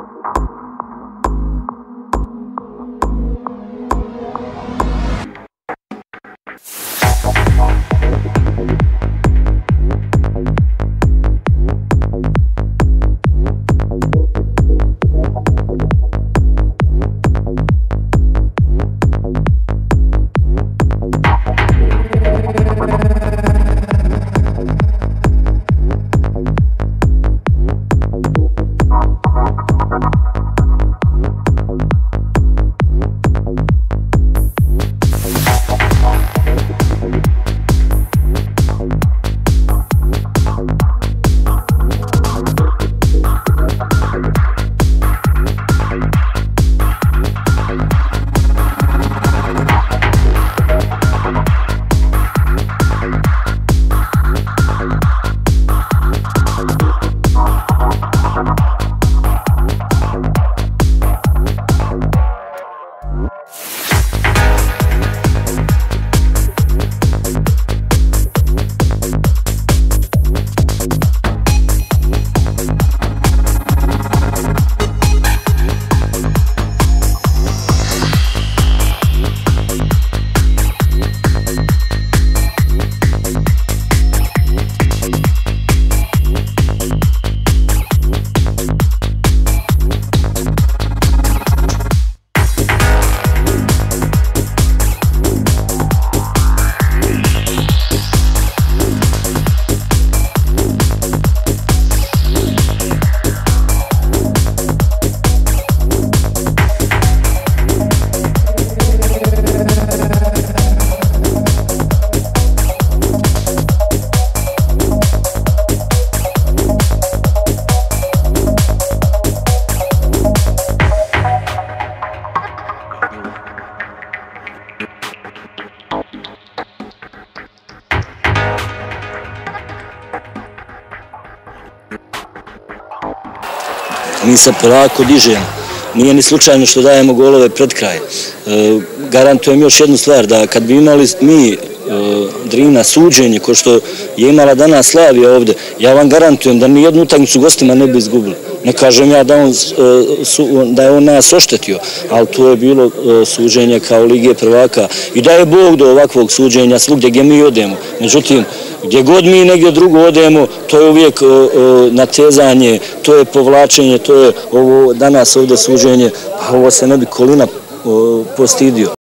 Mi se polako dižemo. Nije ni slučajno što dajemo golove pred kraj. Garantujem još jednu stvar, da kad bi imali mi Drina suđenje, ko što je imala danas Slavija ovde, ja vam garantujem da ni jednu utakmicu gostima ne bi izgubili. Ne kažem ja da je on nas oštetio, ali to je bilo suđenje kao Lige prvaka i da je Bog do ovakvog suđenja svugdje gdje mi odemo. Međutim, gdje god mi negdje drugo odemo, to je uvijek natezanje, to je povlačenje, to je ovo danas ovdje suđenje, a ovo se ne bi Kolina postidio.